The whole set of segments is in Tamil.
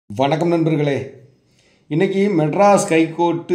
வணக்கம் நண்பர்களே. இன்றைக்கி மெட்ராஸ் ஹைகோர்ட்டு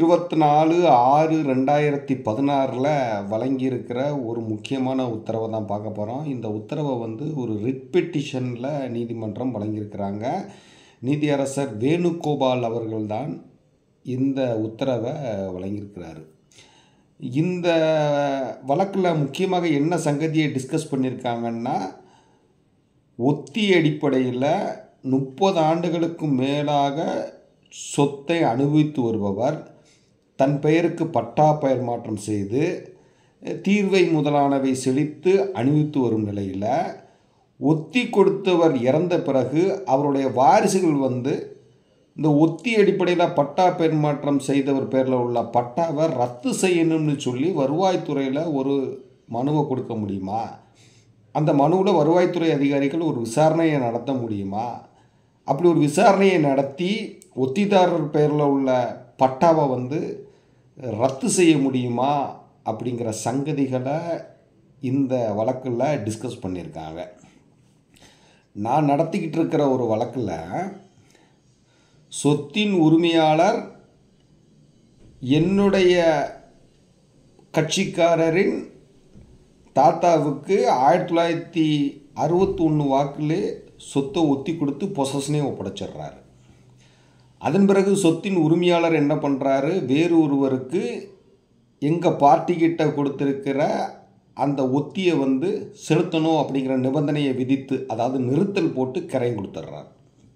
24/6/2016 வழங்கியிருக்கிற ஒரு முக்கியமான உத்தரவை தான் பார்க்க போகிறோம். இந்த உத்தரவை ஒரு ரிட் பெட்டிஷனில் நீதிமன்றம் வழங்கியிருக்கிறாங்க. நீதியரசர் வேணுகோபால் அவர்கள் தான் இந்த உத்தரவை வழங்கியிருக்கிறாரு. இந்த வழக்கில் முக்கியமாக என்ன சங்கதியை டிஸ்கஸ் பண்ணியிருக்காங்கன்னா, ஒத்தி அடிப்படையில் 30 ஆண்டுகளுக்கு மேலாக சொத்தை அனுபவித்து வருபவர் தன் பெயருக்கு பட்டா பெயர் மாற்றம் செய்து தீர்வை முதலானவை செலுத்தி அனுபவித்து வரும் நிலையில் ஒத்தி கொடுத்தவர் இறந்த பிறகு அவருடைய வாரிசுகள் இந்த ஒத்தி அடிப்படையில் பட்டா பெயர் மாற்றம் செய்தவர் பேரில் உள்ள பட்டாவை ரத்து செய்யணும்னு சொல்லி வருவாய்த்துறையில் ஒரு மனுவை கொடுக்க முடியுமா? அந்த மனுவில் வருவாய்த்துறை அதிகாரிகள் ஒரு விசாரணையை நடத்த முடியுமா? அப்படி ஒரு விசாரணையை நடத்தி ஒத்திதாரர் பெயரில் உள்ள பட்டாவை ரத்து செய்ய முடியுமா அப்படிங்கிற சங்கதிகளை இந்த வழக்கில் டிஸ்கஸ் பண்ணியிருக்காங்க. நான் நடத்திக்கிட்டு இருக்கிற ஒரு வழக்கில் சொத்தின் உரிமையாளர் என்னுடைய கட்சிக்காரரின் தாத்தாவுக்கு 1961 வாக்கில் சொத்தை ஒத்தி கொடுத்து பொசஷனே ஒப்படைச்சிடுறாரு. அதன் பிறகு சொத்தின் உரிமையாளர் என்ன பண்ணுறாரு, வேறு ஒருவருக்கு எங்கள் பார்ட்டிக்கிட்ட கொடுத்துருக்கிற அந்த ஒத்தியை செலுத்தணும் அப்படிங்கிற நிபந்தனையை விதித்து, அதாவது நிறுத்தல் போட்டு கிரையம் கொடுத்துட்றாரு.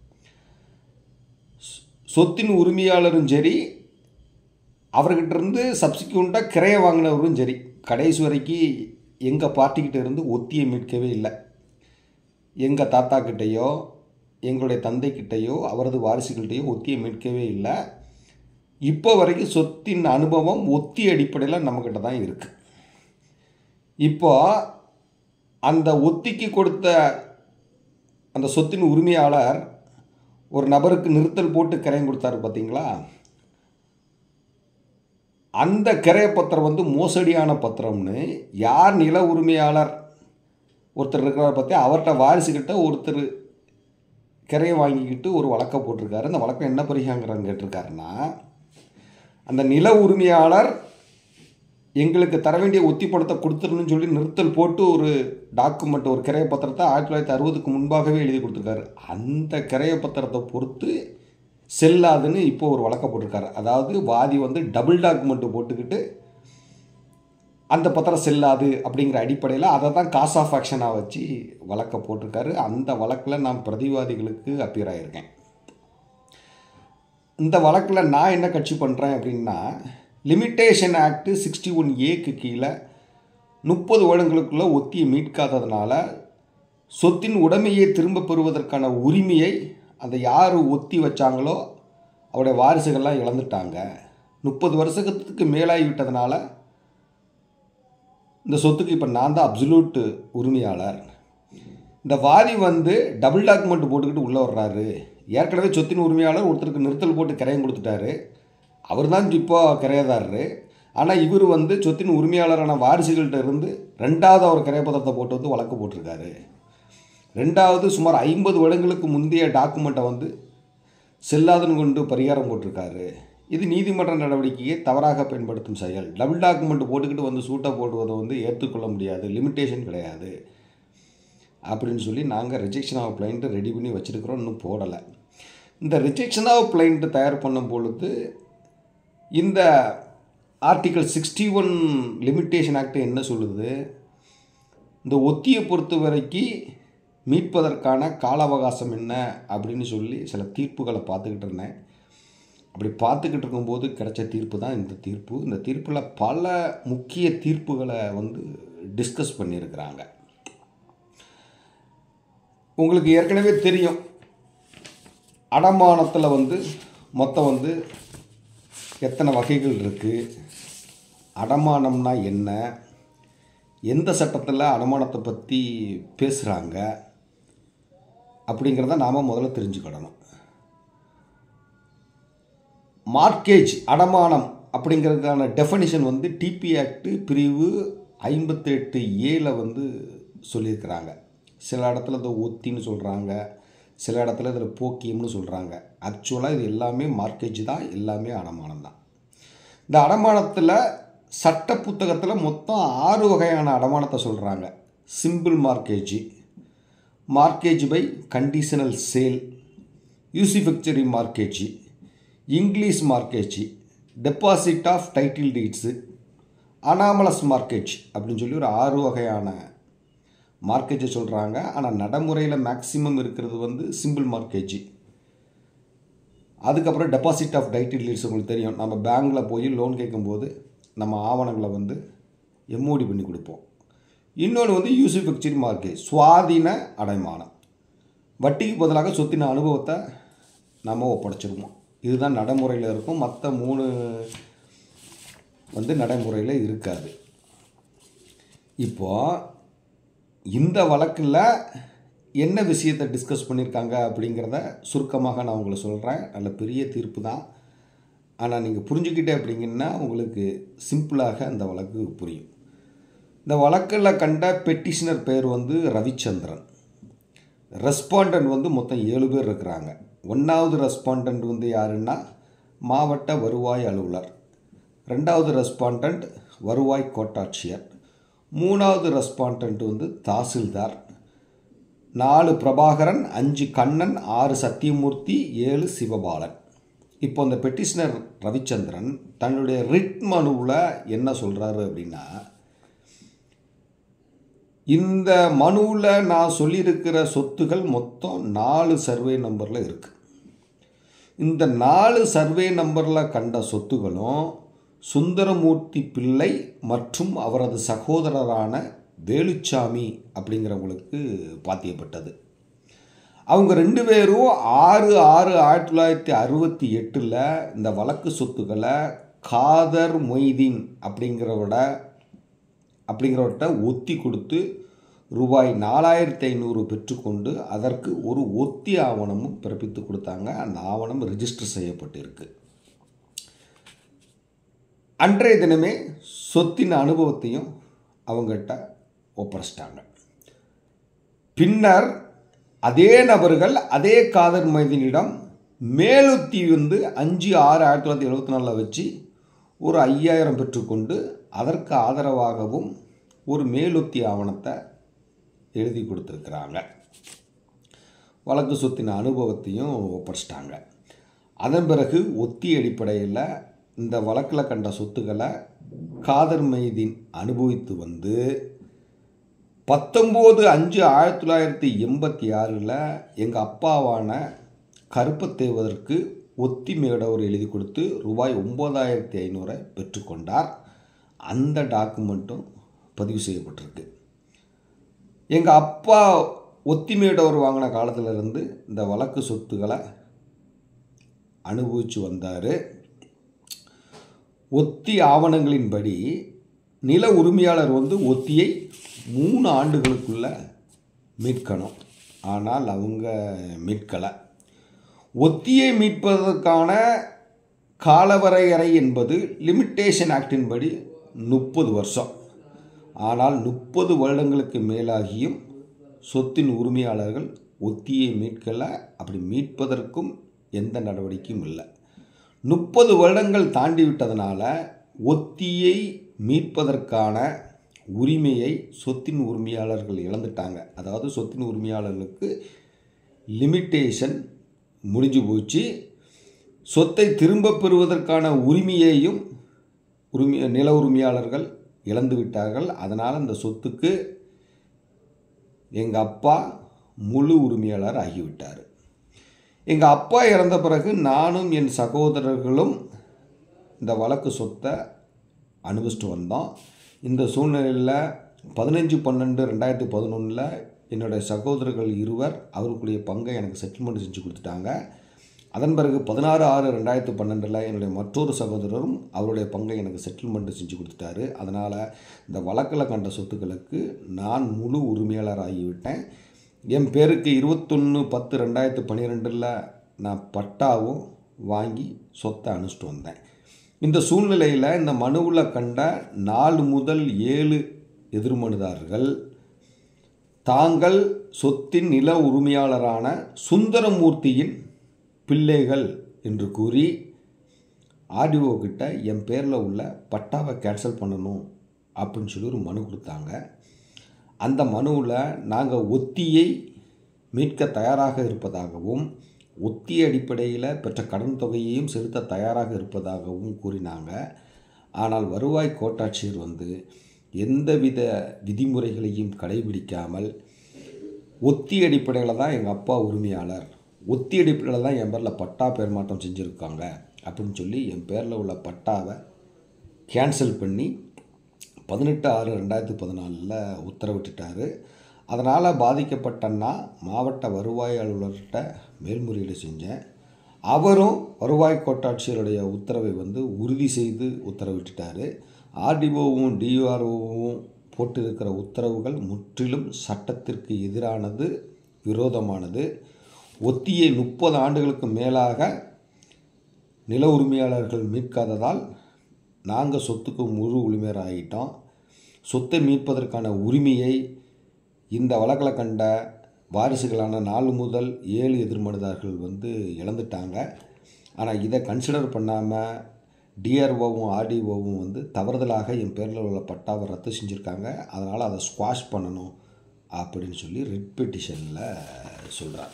சொத்தின் உரிமையாளரும் சரி, அவர்கிட்ட இருந்து சப்சிக்வெண்ட்டாக கிரையம் வாங்கினவரும் சரி, கடைசி வரைக்கும் எங்கள் பார்ட்டிக்கிட்ட இருந்து ஒத்தியை மீட்கவே இல்லை. எங்கள் தாத்தா கிட்டேயோ எங்களுடைய தந்தைக்கிட்டேயோ அவரது வாரிசுகிட்டையோ ஒத்தியை மீட்கவே இல்லை. இப்போ வரைக்கும் சொத்தின் அனுபவம் ஒத்தி அடிப்படையில் நம்மக்கிட்ட தான் இருக்குது. இப்போ அந்த ஒத்திக்கு கொடுத்த அந்த சொத்தின் உரிமையாளர் ஒரு நபருக்கு நிறுத்தல் போட்டு கிரையம் கொடுத்தாரு பார்த்தீங்களா? அந்த கிரைய பத்திரம் மோசடியான பத்திரம்னு யார் நில உரிமையாளர் ஒருத்தர் இருக்கிறார் பார்த்தி, அவர்கிட்ட வாரிசுக்கிட்ட ஒருத்தர் கிரையம் வாங்கிக்கிட்டு ஒரு வழக்கை போட்டிருக்காரு. அந்த வழக்கம் என்ன பரிகாங்கிறான்னு கேட்டிருக்காருன்னா, அந்த நில உரிமையாளர் எங்களுக்கு தர வேண்டிய ஒத்தி பணத்தை கொடுத்துருன்னு சொல்லி நிறுத்தல் போட்டு ஒரு டாக்குமெண்ட், ஒரு கிரைய பத்திரத்தை 1960க்கு முன்பாகவே எழுதி கொடுத்துருக்காரு. அந்த கிரைய பத்திரத்தை பொறுத்து செல்லாதுன்னு இப்போ ஒரு வழக்கை போட்டிருக்காரு. அதாவது வாதி டபுள் டாக்குமெண்ட்டு போட்டுக்கிட்டு அந்த பத்திரம் செல்லாது அப்படிங்கிற அடிப்படையில் அதை தான் காஸ் ஆஃப் ஆக்ஷனாக வச்சு வழக்கை போட்டிருக்காரு. அந்த வழக்கில் நான் பிரதிவாதிகளுக்கு அப்பியர் ஆகியிருக்கேன். இந்த வழக்கில் நான் என்ன கட்சி பண்ணுறேன் அப்படின்னா, லிமிட்டேஷன் ஆக்ட் 61A கீழே 30 வருடங்களுக்குள்ளே ஒத்தியை மீட்காததுனால சொத்தின் உடைமையை திரும்ப பெறுவதற்கான உரிமையை அந்த யார் ஒத்தி வச்சாங்களோ அவருடைய வாரிசுகள்லாம் இழந்துட்டாங்க. 30 வருஷத்துக்கு மேலாகிவிட்டதுனால இந்த சொத்துக்கு இப்போ நான் தான் அப்சல்யூட் உரிமையாளர். இந்த வாதி டபுள் டாக்குமெண்ட் போட்டுக்கிட்டு உள்ளே வர்றாரு. ஏற்கனவே சொத்தின் உரிமையாளர் ஒருத்தருக்கு நிறுத்தல் போட்டு கிரையம் கொடுத்துட்டாரு. அவர் தான் இப்போ கிரையதாரர். ஆனால் இவர் சொத்தின் உரிமையாளரான வாரிசுகள்கிட்ட இருந்து ரெண்டாவது அவர் கிரையப்பத்திரத்தை போட்டு வழக்கு போட்டிருக்காரு. ரெண்டாவது சுமார் 50 வருடங்களுக்கு முந்தைய டாக்குமெண்ட்டை செல்லாதுன்னு கொண்டு பரிகாரம் போட்டிருக்காரு. இது நீதிமன்ற நடவடிக்கையை தவறாக பயன்படுத்தும் செயல். டபுள் டாக்குமெண்ட் போட்டுக்கிட்டு சூட்டை போடுவதை ஏற்றுக்கொள்ள முடியாது, லிமிட்டேஷன் கிடையாது அப்படின்னு சொல்லி நாங்கள் ரிஜெக்ஷன் ஆஃப் பிளைண்ட்டு ரெடி பண்ணி வச்சுருக்கிறோம், இன்னும் போடலை. இந்த ரிஜெக்ஷன் ஆஃப் பிளைண்ட்டு தயார் பண்ணும் பொழுது இந்த ஆர்டிக்கல் 61 லிமிட்டேஷன் ஆக்ட் என்ன சொல்லுது, இந்த ஒத்தியை பொறுத்த வரைக்கும் மீட்பதற்கான கால அவகாசம் என்ன அப்படின்னு சொல்லி சில தீர்ப்புகளை பார்த்துக்கிட்டு இருந்தேன். அப்படி பார்த்துக்கிட்டு இருக்கும்போது கிடைச்ச தீர்ப்பு தான் இந்த தீர்ப்பு. இந்த தீர்ப்பில் பல முக்கிய தீர்ப்புகளை டிஸ்கஸ் பண்ணியிருக்கிறாங்க. உங்களுக்கு ஏற்கனவே தெரியும், அடமானத்தில் மொத்தம் எத்தனை வகைகள் இருக்குது, அடமானம்னா என்ன, எந்த சட்டத்தில் அடமானத்தை பற்றி பேசுகிறாங்க அப்படிங்கிறத நாம் முதல்ல தெரிஞ்சுக்கிடணும். மார்க்கேஜ் அடமானம் அப்படிங்கிறதுக்கான டெஃபனிஷன் டிபி ஆக்ட் பிரிவு 58A சொல்லியிருக்கிறாங்க. சில இடத்துல இந்த ஒத்தின்னு சொல்கிறாங்க, சில இடத்துல இதில் போக்கியம்னு சொல்கிறாங்க. ஆக்சுவலாக இது எல்லாமே மார்க்கேஜ் தான், எல்லாமே அடமானம் தான். இந்த அடமானத்தில் சட்ட புத்தகத்தில் மொத்தம் 6 வகையான அடமானத்தை சொல்கிறாங்க. Simple mortgage, mortgage by conditional sale, usufructuary mortgage, English mortgage, deposit of title deeds, anomalous mortgage அப்படின்னு சொல்லி ஒரு 6 வகையான மார்க்கேஜை சொல்கிறாங்க. ஆனால் நடைமுறையில் மேக்ஸிமம் இருக்கிறது வந்து சிம்பிள் மார்க்கேஜ். அதுக்கப்புறம் டெபாசிட் ஆஃப் டைட்டில் டீட்ஸ் உங்களுக்கு தெரியும். நம்ம பேங்க்கில் போய் லோன் கேட்கும்போது நம்ம ஆவணங்களை வந்து எம்ஓடி பண்ணி கொடுப்போம். இன்னொன்று வந்து யூசிஃபெக்சரி மார்க்கேஜ், சுவாதீன அடைமானம். வட்டிக்கு பதிலாக சொத்தின அனுபவத்தை நம்ம ஒப்படைச்சிருவோம். இதுதான் நடைமுறையில் இருக்கும். மற்ற 3 வந்து நடைமுறையில் இருக்காது. இப்போது இந்த வழக்கில் என்ன விஷயத்தை டிஸ்கஸ் பண்ணியிருக்காங்க அப்படிங்கிறத சுருக்கமாக நான் உங்களுக்கு சொல்கிறேன். நல்ல பெரிய தீர்ப்பு தான். ஆனால் நீங்கள் புரிஞ்சுக்கிட்டே அப்படிங்கன்னா உங்களுக்கு சிம்பிளாக அந்த வழக்கு புரியும். இந்த வழக்கில் கண்ட பெட்டிஷனர் பேர் வந்து ரவிச்சந்திரன். ரெஸ்பாண்டன்ட் வந்து மொத்தம் 7 பேர் இருக்கிறாங்க. 1வது ரெஸ்பாண்டன்ட் வந்து யாருன்னா மாவட்ட வருவாய் அலுவலர், 2வது ரெஸ்பாண்டன்ட் வருவாய் கோட்டாட்சியர், 3வது ரெஸ்பாண்டன்ட் வந்து தாசில்தார், 4 பிரபாகரன், 5 கண்ணன், 6 சத்தியமூர்த்தி, 7 சிவபாலன். இப்போ அந்த பெட்டிஷனர் ரவிச்சந்திரன் தன்னுடைய ரிட் மனுவில் என்ன சொல்கிறாரு அப்படின்னா, இந்த மனுவில் நான் சொல்லியிருக்கிற சொத்துகள் மொத்தம் 4 சர்வே நம்பரில் இருக்குது. இந்த 4 சர்வே நம்பரில் கண்ட சொத்துகளும் சுந்தரமூர்த்தி பிள்ளை மற்றும் அவரது சகோதரரான வேலுச்சாமி அப்படிங்கிறவங்களுக்கு பாத்தியப்பட்டது. அவங்க 2 பேரும் 6/6/1968 இந்த வழக்கு சொத்துக்களை காதர் மொய்தீன் அப்படிங்கிறவர்கிட்ட ஒத்தி கொடுத்து ரூபாய் 4500 பெற்றுக்கொண்டு அதற்கு ஒரு ஒத்தி ஆவணமும் பிறப்பித்து கொடுத்தாங்க. அந்த ஆவணம் ரிஜிஸ்டர் செய்யப்பட்டிருக்கு. அன்றைய தினமே சொத்தின் அனுபவத்தையும் அவங்ககிட்ட ஒப்படைச்சிட்டாங்க. பின்னர் அதே நபர்கள் அதே காதர் மைதீனிடம் மேலுத்தி வந்து 5/6/1974 வச்சு ஒரு 5000 பெற்றுக்கொண்டு அதற்கு ஆதரவாகவும் ஒரு மேலுத்தி ஆவணத்தை எழுதி கொடுத்துருக்குறாங்க. வழக்கு சொத்தின் அனுபவத்தையும் ஒப்படைச்சிட்டாங்க. அதன் பிறகு ஒத்தி அடிப்படையில் இந்த வழக்கில் கண்ட சொத்துக்களை காதர் மைதீன் அனுபவித்து வந்து 19/5/1986 எங்கள் அப்பாவான கருப்பத்தேவதற்கு ஒத்தி மேடவர் எழுதி கொடுத்து ரூபாய் 9500 பெற்றுக்கொண்டார். அந்த டாக்குமெண்ட்டும் பதிவு செய்யப்பட்டிருக்கு. எங்கள் அப்பா ஒத்தி மேடவர் வாங்கின காலத்திலிருந்து இந்த வழக்கு சொத்துக்களை அனுபவித்து வந்தார். ஒத்தி ஆவணங்களின்படி நில உரிமையாளர் வந்து ஒத்தியை 3 ஆண்டுகளுக்குள்ளே மீட்கணும். ஆனால் அவங்க மீட்கலை. ஒத்தியை மீட்பதற்கான காலவரையறை என்பது லிமிட்டேஷன் ஆக்டின்படி 30 வருஷம். ஆனால் 30 வருடங்களுக்கு மேலாகியும் சொத்தின் உரிமையாளர்கள் ஒத்தியை மீட்கலை. அப்படி மீட்பதற்கும் எந்த நடவடிக்கையும் இல்லை. 30 வருடங்கள் தாண்டி விட்டதுனால ஒத்தியை மீட்பதற்கான உரிமையை சொத்தின் உரிமையாளர்கள் இழந்துட்டாங்க. அதாவது சொத்தின் உரிமையாளர்களுக்கு லிமிட்டேஷன் முடிஞ்சு போச்சு. சொத்தை திரும்ப பெறுவதற்கான உரிமையையும் நில உரிமையாளர்கள் இழந்து விட்டார்கள். அதனால் அந்த சொத்துக்கு எங்கள் அப்பா முழு உரிமையாளர் ஆகிவிட்டார். எங்கள் அப்பா இறந்த பிறகு நானும் என் சகோதரர்களும் இந்த வழக்கு சொத்தை அனுபவிச்சுட்டு வந்தோம். இந்த சூழ்நிலையில் 15/12/2011 என்னுடைய சகோதரர்கள் 2 அவர்களுடைய பங்கை எனக்கு செட்டில்மெண்ட் செஞ்சு கொடுத்துட்டாங்க. அதன் பிறகு 16/6/2012 என்னுடைய மற்றொரு சகோதரரும் அவருடைய பங்கை எனக்கு செட்டில்மெண்ட் செஞ்சு கொடுத்துட்டாரு. அதனால் இந்த வழக்கில் கண்ட சொத்துக்களுக்கு நான் முழு உரிமையாளர் ஆகிவிட்டேன். என் பேருக்கு 21/10/2012 நான் பட்டாவும் வாங்கி சொத்தை அனுப்பிச்சிட்டு வந்தேன். இந்த சூழ்நிலையில் இந்த மனுவில் கண்ட 4 முதல் 7 எதிர்மனுதாரர்கள் தாங்கள் சொத்தின் நில உரிமையாளரான சுந்தரமூர்த்தியின் பிள்ளைகள் என்று கூறி ஆர்டிஓ கிட்ட என் பேரில் உள்ள பட்டாவை கேன்சல் பண்ணணும் அப்படின்னு சொல்லி ஒரு மனு கொடுத்தாங்க. அந்த மனுவில் நாங்கள் ஒத்தியை மீட்க தயாராக இருப்பதாகவும் ஒத்தி அடிப்படையில் பெற்ற கடன் தொகையையும் செலுத்த தயாராக இருப்பதாகவும் கூறினாங்க. ஆனால் வருவாய் கோட்டாட்சியர் எந்தவித விதிமுறைகளையும் கடைபிடிக்காமல் ஒத்தி அடிப்படையில் தான் எங்கள் அப்பா உரிமையாளர், ஒத்தி அடிப்படையில் தான் என் பேரில் பட்டா பேர் மாற்றம் செஞ்சுருக்காங்க அப்படின்னு சொல்லி என் பேரில் உள்ள பட்டாவை கேன்சல் பண்ணி 18/6/2014 உத்தரவிட்டுட்டார். அதனால் பாதிக்கப்பட்டன்னா மாவட்ட வருவாய் அலுவலர்கிட்ட மேல்முறையீடு செஞ்சேன். அவரும் வருவாய் கோட்டாட்சியருடைய உத்தரவை உறுதி செய்து உத்தரவிட்டுட்டார். ஆர்டிஓவும் டிஆர்ஓவும் போட்டிருக்கிற உத்தரவுகள் முற்றிலும் சட்டத்திற்கு எதிரானது, விரோதமானது. ஒத்தியை 30 ஆண்டுகளுக்கு மேலாக நில உரிமையாளர்கள் மீட்காததால் நாங்கள் சொத்துக்கு முழு உரிமையர் ஆகிட்டோம். சொத்தை மீட்பதற்கான உரிமையை இந்த வழக்கில் கண்ட வாரிசுகளான 4 முதல் 7 எதிர்மனுதாரர்கள் இழந்துட்டாங்க. ஆனால் இதை கன்சிடர் பண்ணாமல் டிஆர்ஓவும் ஆர்டிஓவும் தவறுதலாக என் பேரில் உள்ள பட்டாவை ரத்து செஞ்சுருக்காங்க. அதனால் அதை ஸ்குவாஷ் பண்ணணும் அப்படின்னு சொல்லி ரிட் பெட்டிஷனில் சொல்கிறார்.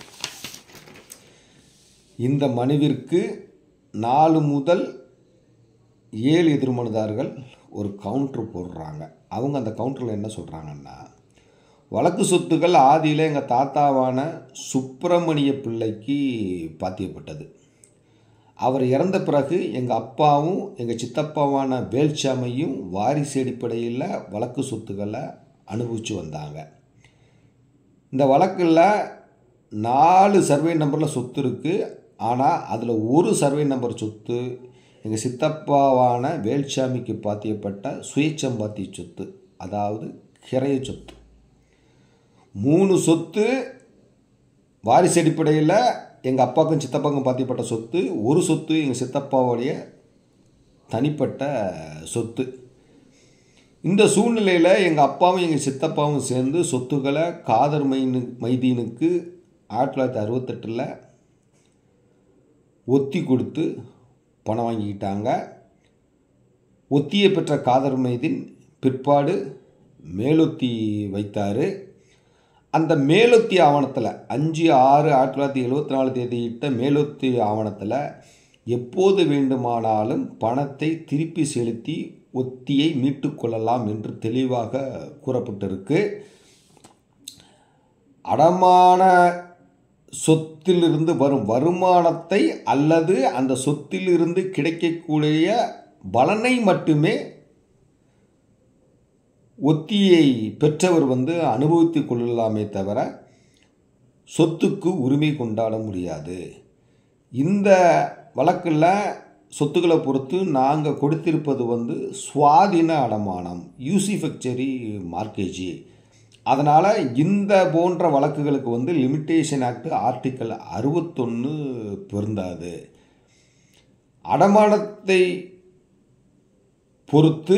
இந்த மனுவிற்கு 4 முதல் 7 எதிர்மனுதாரர்கள் ஒரு கவுண்டர் போடுறாங்க. அவங்க அந்த கவுண்டரில் என்ன சொல்கிறாங்கன்னா, வழக்கு சொத்துக்கள் ஆதியில் எங்கள் தாத்தாவான சுப்பிரமணிய பிள்ளைக்கு பாத்தியப்பட்டது. அவர் இறந்த பிறகு எங்கள் அப்பாவும் எங்கள் சித்தப்பாவான வேல்சாமியும் வாரிசு அடிப்படையில் வழக்கு சொத்துக்களை அனுபவித்து வந்தாங்க. இந்த வழக்கில் 4 சர்வே நம்பரில் சொத்து இருக்குது. ஆனால் அதில் ஒரு சர்வே நம்பர் சொத்து எங்கள் சித்தப்பாவான வேல்சாமிக்கு பாத்தியப்பட்ட சுயச்சம்பாத்திய சொத்து, அதாவது கிரைய சொத்து. 3 சொத்து வாரிசு அடிப்படையில் எங்கள் அப்பாவுக்கும் சித்தப்பாவுக்கும் பாத்தியப்பட்ட சொத்து, ஒரு சொத்து எங்கள் சித்தப்பாவுடைய தனிப்பட்ட சொத்து. இந்த சூழ்நிலையில் எங்கள் அப்பாவும் எங்கள் சித்தப்பாவும் சேர்ந்து சொத்துக்களை காதர் மைதீனுக்கு 1968 ஒத்தி கொடுத்து பணம் வாங்கிக்கிட்டாங்க. ஒத்தியை பெற்ற காதர் மைதீன் பிற்பாடு மேலொத்தி வைத்தார். அந்த மேலொத்தி ஆவணத்தில் 5/6/1974 தேதியிட்ட மேலொத்தி ஆவணத்தில் எப்போது வேண்டுமானாலும் பணத்தை திருப்பி செலுத்தி ஒத்தியை மீட்டு கொள்ளலாம் என்று தெளிவாக கூறப்பட்டிருக்கு. அடமான சொத்திலிருந்து வரும் வருமானத்தை அல்லது அந்த சொத்திலிருந்து கிடைக்கக்கூடிய பலனை மட்டுமே ஒத்தியை பெற்றவர் அனுபவித்துக் கொள்ளலாமே தவிர சொத்துக்கு உரிமை கொண்டாட முடியாது. இந்த வழக்கில் சொத்துக்களை பொறுத்து நாங்கள் கொடுத்திருப்பது சுவாதீன அடமானம், யூசிஃபெக்சரி மார்க்கேஜி. அதனால் இந்த போன்ற வழக்குகளுக்கு லிமிட்டேஷன் ஆக்ட் ஆர்டிக்கல் 61 பொருந்தாது. அடமானத்தை பொறுத்து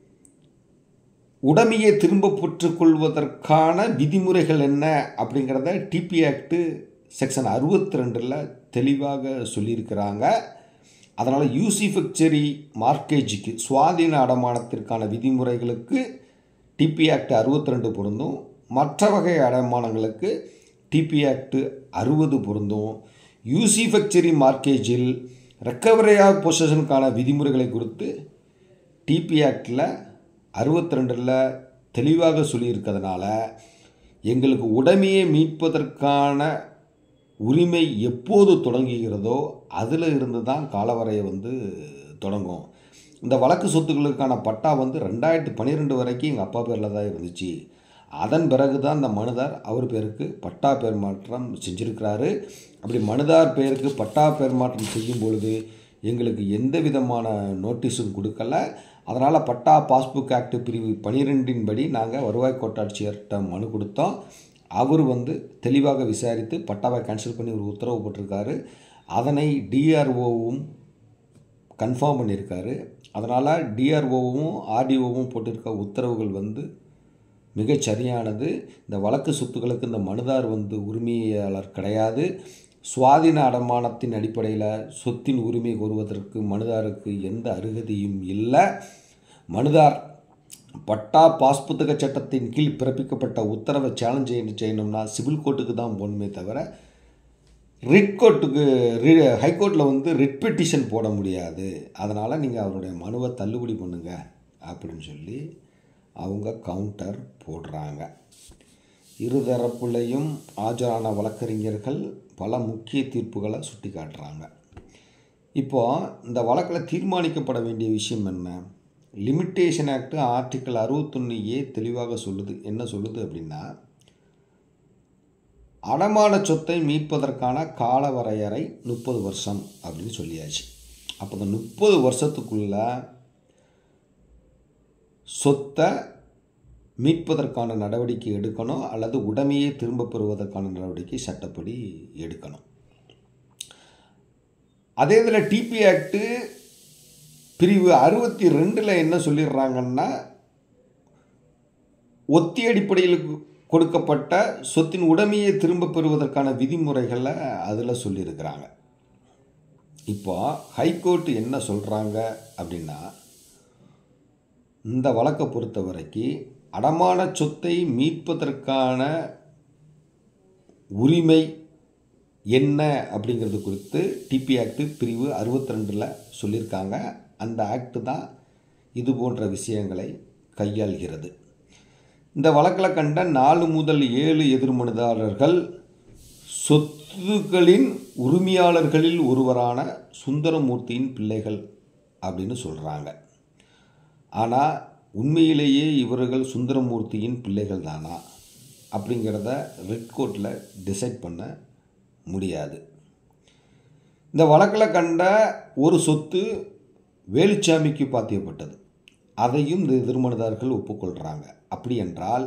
உடைமையை திரும்ப பெற்றுக்கொள்வதற்கான விதிமுறைகள் என்ன அப்படிங்கிறத டிபி ஆக்ட் செக்ஷன் 62 தெளிவாக சொல்லியிருக்கிறாங்க. அதனால் யூசிஃபெக்சரி மார்க்கேஜுக்கு, சுவாதீன அடமானத்திற்கான விதிமுறைகளுக்கு டிபி ஆக்ட் 62 பொருந்தும். மற்ற வகை அடமானங்களுக்கு டிபி ஆக்ட் 60 பொருந்தும். யூசிஃபெக்சரி மார்க்கேஜில் ரெக்கவரி ஆஃப் பொசஷனுக்கான விதிமுறைகளை குறித்து டிபி ஆக்டில் 62 தெளிவாக சொல்லியிருக்கிறதுனால எங்களுக்கு உடைமையை மீட்பதற்கான உரிமை எப்போது தொடங்குகிறதோ அதில் இருந்து தான் காலவரையை தொடங்கும். இந்த வழக்கு சொத்துக்களுக்கான பட்டா 2012 வரைக்கும் எங்கள் அப்பா பேரில் தான் இருந்துச்சு. அதன் பிறகு தான் இந்த மனுதார் அவர் பேருக்கு பட்டா பேர் மாற்றம் செஞ்சுருக்கிறாரு. அப்படி மனுதார் பெயருக்கு பட்டா பேர் மாற்றம் செய்யும் பொழுது எங்களுக்கு எந்த விதமான நோட்டீஸும் கொடுக்கல. அதனால் பட்டா பாஸ்புக் ஆக்ட் பிரிவு 12 படி நாங்கள் வருவாய் கோட்டாட்சியர்கிட்ட மனு கொடுத்தோம். அவர் தெளிவாக விசாரித்து பட்டாவை கேன்சல் பண்ணி ஒரு உத்தரவு போட்டிருக்காரு. அதனை டிஆர்ஓவும் கன்ஃபார்ம் பண்ணியிருக்காரு. அதனால் டிஆர்ஓவும் ஆர்டிஓவும் போட்டிருக்க உத்தரவுகள் மிகச் சரியானது. இந்த வழக்கு சொத்துக்களுக்கு இந்த மனுதார் உரிமையாளர் கிடையாது. சுவாதீன அடமானத்தின் அடிப்படையில் சொத்தின் உரிமை கோருவதற்கு மனுதாருக்கு எந்த அருகதையும் இல்லை. மனுதார் பட்டா பாஸ் புத்தக சட்டத்தின் கீழ் பிறப்பிக்கப்பட்ட உத்தரவை சேலஞ்ச் செய்யணும்னா சிவில் கோர்ட்டுக்கு தான் போகணுமே தவிர ரிட் கோர்ட்டுக்கு ஹைகோர்ட்டில் ரிட் பெட்டிஷன் போட முடியாது. அதனால் நீங்கள் அவருடைய மனுவை தள்ளுபடி பண்ணுங்க அப்படின்னு சொல்லி அவங்க கவுண்டர் போடுறாங்க. இருதரப்புலையும் ஆஜரான வழக்கறிஞர்கள் பல முக்கிய தீர்ப்புகளை சுட்டி காட்டுறாங்க. இப்போது இந்த வழக்கில் தீர்மானிக்கப்பட வேண்டிய விஷயம் என்ன? லிமிட்டேஷன் ஆக்ட் ஆர்டிக்கிள் 61A தெளிவாக சொல்லுது. என்ன சொல்லுது அப்படின்னா, அடமான சொத்தை மீட்பதற்கான கால வரையறை 30 வருஷம் அப்படின்னு சொல்லியாச்சு. அப்போ இந்த 30 வருஷத்துக்குள்ள சொத்தை மீட்பதற்கான நடவடிக்கை எடுக்கணும், அல்லது உடைமையை திரும்ப பெறுவதற்கான நடவடிக்கை சட்டப்படி எடுக்கணும். அதே இதில் டிபி ஆக்டு பிரிவு 62 என்ன சொல்லிடுறாங்கன்னா, ஒத்தி அடிப்படையில் கொடுக்கப்பட்ட சொத்தின் உடைமையை திரும்ப பெறுவதற்கான விதிமுறைகளை அதில் சொல்லியிருக்கிறாங்க. இப்போ ஹைகோர்ட் என்ன சொல்கிறாங்க அப்படின்னா, இந்த வழக்கை பொறுத்த வரைக்கும் அடமான சொத்தை மீட்பதற்கான உரிமை என்ன அப்படிங்கிறது குறித்து டிபி ஆக்டு பிரிவு 62 சொல்லியிருக்காங்க. அந்த ஆக்டு தான் இது போன்ற விஷயங்களை கையாள்கிறது. இந்த வழக்கில் கண்ட 4 முதல் 7 எதிர்மனுதாரர்கள் சொத்துக்களின் உரிமையாளர்களில் ஒருவரான சுந்தரமூர்த்தியின் பிள்ளைகள் அப்படின்னு சொல்கிறாங்க. ஆனால் உண்மையிலேயே இவர்கள் சுந்தரமூர்த்தியின் பிள்ளைகள் தானா அப்படிங்கிறத ரெட் கோர்ட்டில் டிசைட் பண்ண முடியாது. இந்த வழக்கில் கண்ட ஒரு சொத்து வேலுச்சாமிக்கு பாத்தியப்பட்டது. அதையும் இந்த எதிர்மனுதாரர்கள் ஒப்புக்கொள்கிறாங்க. அப்படி என்றால்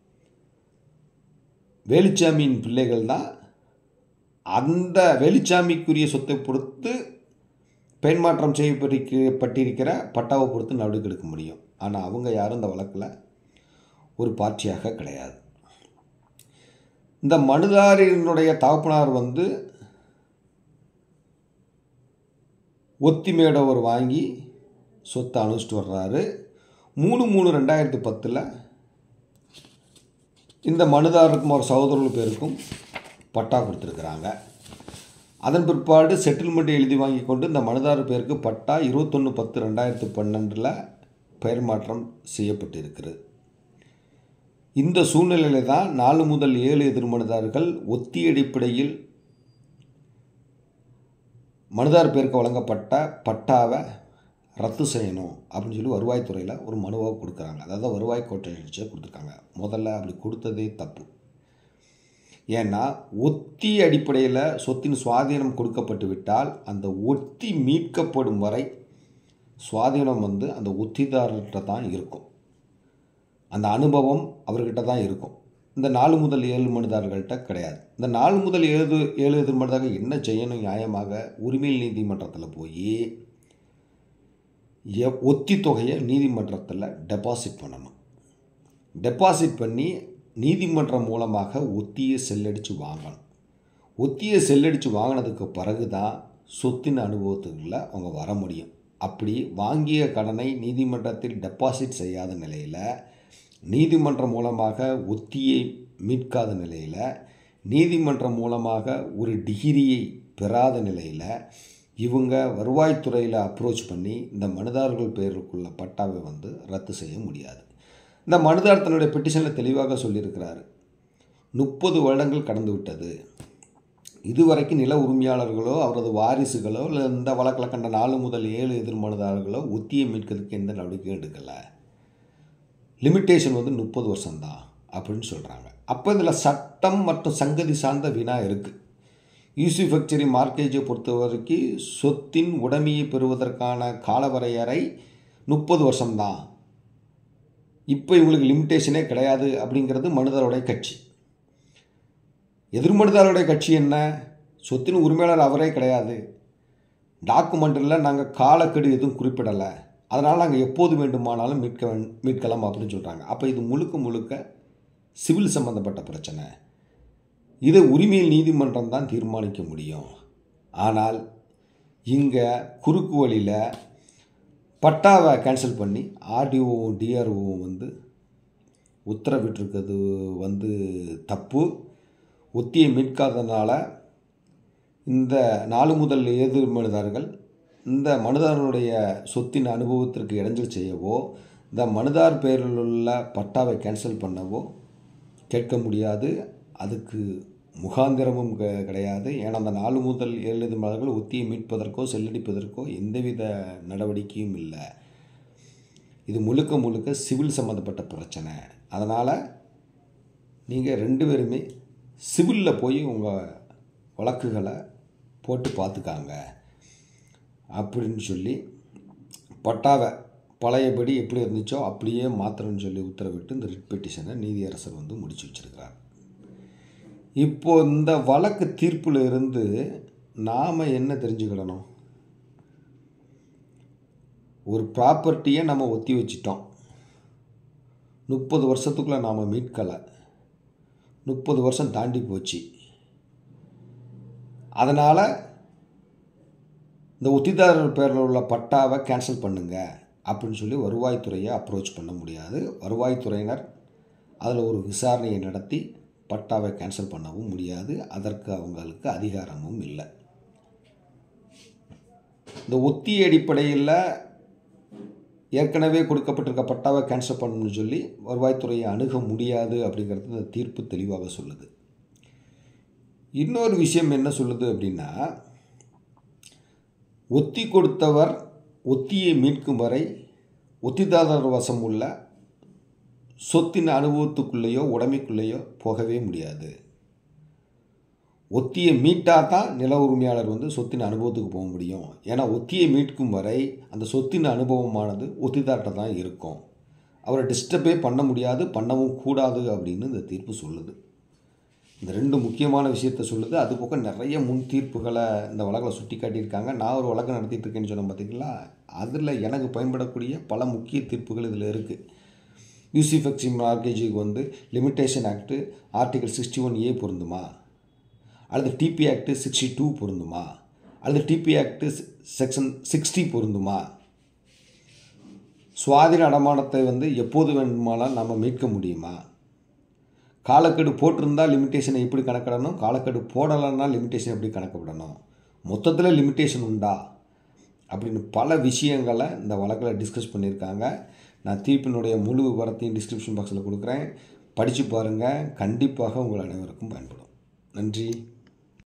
வேலுச்சாமியின் பிள்ளைகள் தான் அந்த வேலுச்சாமிக்குரிய சொத்தை பொறுத்து பெயர் மாற்றம் செய்யப்பட்டிருக்கிற பட்டாவை பொறுத்து நடவடிக்கை எடுக்க முடியும். ஆனால் அவங்க யாரும் இந்த வழக்கில் ஒரு பார்ட்டியாக கிடையாது. இந்த மனுதாரனுடைய தகப்பனார் ஒத்தி மேடவர் வாங்கி சொத்தை அனுப்பிச்சிட்டு வர்றாரு. 3/3/2010 இந்த மனுதாரருக்கும் அவர் சகோதரர்கள் பேருக்கும் பட்டா கொடுத்துருக்குறாங்க. அதன் பிற்பாடு செட்டில்மெண்ட் எழுதி வாங்கி கொண்டு இந்த மனுதாரர் பேருக்கு பட்டா 21/10/2012 பெயர் மாற்றம் செய்யப்பட்டிருக்கிறது. இந்த சூழ்நிலையில் தான் 4 முதல் 7 எதிர்மனுதாரர்கள் ஒத்தி அடிப்படையில் மனுதார் பேருக்கு வழங்கப்பட்ட பட்டாவை ரத்து செய்யணும் அப்படின்னு சொல்லி வருவாய்த்துறையில் ஒரு மனுவாக கொடுக்குறாங்க. அதாவது வருவாய் கோட்டை கொடுத்துருக்காங்க. முதல்ல அப்படி கொடுத்ததே தப்பு. ஏன்னா ஒத்தி அடிப்படையில் சொத்தின் சுவாதீனம் கொடுக்கப்பட்டு விட்டால் அந்த ஒத்தி மீட்கப்படும் வரை சுவாதீனம் அந்த ஒத்திதாரர்கிட்ட தான் இருக்கும். அந்த அனுபவம் அவர்கிட்ட தான் இருக்கும். இந்த 4 முதல் 7 மனுதாரர்கள்ட்ட கிடையாது. இந்த 4 முதல் 7 எதிர்மனுதாரர்கள் என்ன செய்யணும்? நியாயமாக உரிமையில் நீதிமன்றத்தில் போய் ஒத்தி தொகையை நீதிமன்றத்தில் டெபாசிட் பண்ணணும். டெபாசிட் பண்ணி நீதிமன்றம் மூலமாக ஒத்தியை செல்லடித்து வாங்கணும். ஒத்தியை செல்லடித்து வாங்கினதுக்கு பிறகு தான் சொத்தின் அனுபவத்துக்குள்ள அவங்க வர முடியும். அப்படி வாங்கிய கடனை நீதிமன்றத்தில் டெபாசிட் செய்யாத நிலையில், நீதிமன்றம் மூலமாக ஒத்தியை மீட்காத நிலையில், நீதிமன்றம் மூலமாக ஒரு டிகிரியை பெறாத நிலையில் இவங்க வருவாய்த்துறையில் அப்ரோச் பண்ணி இந்த மனுதாரர்கள் பேருக்குள்ள பட்டாவை ரத்து செய்ய முடியாது. இந்த மனுதார் தன்னுடைய பெட்டிஷனில் தெளிவாக சொல்லியிருக்கிறாரு. 30 வருடங்கள் கடந்து விட்டது. இதுவரைக்கும் நில உரிமையாளர்களோ அவரது வாரிசுகளோ இல்லை இந்த வழக்கில் கண்ட 4 முதல் 7 எதிர்மனுதாரர்களோ ஒத்தியை மீட்கிறதுக்கு எந்த நடவடிக்கையும் எடுக்கலை. லிமிட்டேஷன் 30 வருஷம்தான் அப்படின்னு சொல்கிறாங்க. அப்போ இதில் சட்டம் மற்றும் சங்கதி சார்ந்த வினா இருக்குது. யூசிஃபெக்சரி மார்க்கேஜை பொறுத்த வரைக்கும் சொத்தின் உடைமையை பெறுவதற்கான காலவரையறை 30 வருஷம்தான். இப்போ இவங்களுக்கு லிமிட்டேஷனே கிடையாது அப்படிங்கிறது மனுதாரோடைய கட்சி. எதிர்மனுதாரோடைய கட்சி என்ன? சொத்தின் உரிமையாளர் அவரே கிடையாது, டாக்குமெண்ட்டில் நாங்கள் காலக்கெடு எதுவும் குறிப்பிடலை, அதனால் நாங்கள் எப்போது வேண்டுமானாலும் மீட்கலாம் அப்படின்னு சொல்கிறாங்க. அப்போ இது முழுக்க சிவில் சம்மந்தப்பட்ட பிரச்சனை. இதை உரிமையில் நீதிமன்றம் தான் தீர்மானிக்க முடியும். ஆனால் இங்கே குறுக்கு வழியில் பட்டாவை கேன்சல் பண்ணி ஆர்டிஓவும் டிஆர்ஓவும் உத்தரவிட்டிருக்கிறது தப்பு. ஒத்தியை மீட்காதனால இந்த 4 முதல் எதிர்மனுதாரர்கள் இந்த மனுதாரனுடைய சொத்தின் அனுபவத்திற்கு இடைஞ்சல் செய்யவோ, இந்த மனுதார் பெயரில் உள்ள பட்டாவை கேன்சல் பண்ணவோ கேட்க முடியாது. அதுக்கு முகாந்திரமும் கிடையாது. ஏன்னா அந்த 4 முதல் 7 எதிர்மனுதாரர்கள் ஒத்தியை மீட்பதற்கோ செல்லடிப்பதற்கோ எந்தவித நடவடிக்கையும் இல்லை. இது முழுக்க முழுக்க சிவில் சம்மந்தப்பட்ட பிரச்சனை. அதனால் நீங்கள் 2 பேருமே சிவிலில் போய் உங்கள் வழக்குகளை போட்டு பார்த்துக்காங்க அப்படின்னு சொல்லி பட்டாவை பழையபடி எப்படி இருந்துச்சோ அப்படியே மாத்திரன்னு சொல்லி உத்தரவிட்டு இந்த ரிட் பெட்டிஷனை நீதியரசர் முடிச்சு வச்சிருக்கிறார். இப்போது இந்த வழக்கு தீர்ப்பில் இருந்து நாம் என்ன தெரிஞ்சுக்கிடணும்? ஒரு ப்ராப்பர்ட்டியை நம்ம ஒத்தி வச்சிட்டோம். 30 வருஷத்துக்குள்ளே நாம் மீட்கலை. 30 வருஷம் தாண்டி போச்சு. அதனால் இந்த ஒத்திதாரர் பேரில் உள்ள பட்டாவை கேன்சல் பண்ணுங்க அப்படின்னு சொல்லி வருவாய்த்துறையை அப்ரோச் பண்ண முடியாது. வருவாய்த்துறையினர் அதில் ஒரு விசாரணையை நடத்தி பட்டாவை கேன்சல் பண்ணவும் முடியாது. அதற்கு அவங்களுக்கு அதிகாரமும் இல்லை. இந்த ஒத்தி அடிப்படையில் ஏற்கனவே கொடுக்கப்பட்டிருக்க பட்டாவை கேன்சல் பண்ணணும்னு சொல்லி வருவாய்த்துறையை அணுக முடியாது அப்படிங்கிறது இந்த தீர்ப்பு தெளிவாக சொல்லுது. இன்னொரு விஷயம் என்ன சொல்லுது அப்படின்னா, ஒத்தி கொடுத்தவர் ஒத்தியை மீட்கும் வரை ஒத்திதாரர் வசம் உள்ள சொத்தின் அனுபவத்துக்குள்ளேயோ உடைமைக்குள்ளேயோ போகவே முடியாது. ஒத்தியை மீட்டால் தான் நில உரிமையாளர் சொத்தின் அனுபவத்துக்கு போக முடியும். ஏன்னா ஒத்தியை மீட்கும் வரை அந்த சொத்தின் அனுபவமானது ஒத்திதார்கிட்ட தான் இருக்கும். அவரை டிஸ்டர்பே பண்ண முடியாது, பண்ணவும் கூடாது அப்படின்னு இந்த தீர்ப்பு சொல்லுது. இந்த 2 முக்கியமான விஷயத்தை சொல்லுது. அதுபோக நிறைய முன் தீர்ப்புகளை இந்த வழக்கில் சுட்டி காட்டியிருக்காங்க. நான் ஒரு வழக்கு நடத்திட்டு இருக்கேன்னு சொன்னேன் பார்த்தீங்களா, அதில் எனக்கு பயன்படக்கூடிய பல முக்கிய தீர்ப்புகள் இதில் இருக்குது. யூசிஃபெக்சி மார்கேஜுக்கு லிமிட்டேஷன் ஆக்ட்டு ஆர்டிகல் 61A பொருந்துமா, அல்லது டிபி ஆக்ட்டு 62 பொருந்துமா, அல்லது டிபி ஆக்ட்டு செக்ஷன் 60 பொருந்துமா, சுவாதீன அடமானத்தை எப்போது வேண்டுமானால் நம்ம மீட்க முடியுமா, காலக்கெடு போட்டிருந்தால் லிமிட்டேஷனை எப்படி கணக்கிடணும், காலக்கெடு போடலைன்னா லிமிட்டேஷன் எப்படி கணக்கிடணும், மொத்தத்தில் லிமிட்டேஷன் உண்டா அப்படின்னு பல விஷயங்களை இந்த வழக்கில் டிஸ்கஸ் பண்ணியிருக்காங்க. நான் தீர்ப்பினுடைய முழு விவரத்தையும் டிஸ்கிரிப்ஷன் பாக்ஸில் கொடுக்குறேன். படித்து பாருங்கள். கண்டிப்பாக உங்கள் அனைவருக்கும் பயன்படும். நன்றி.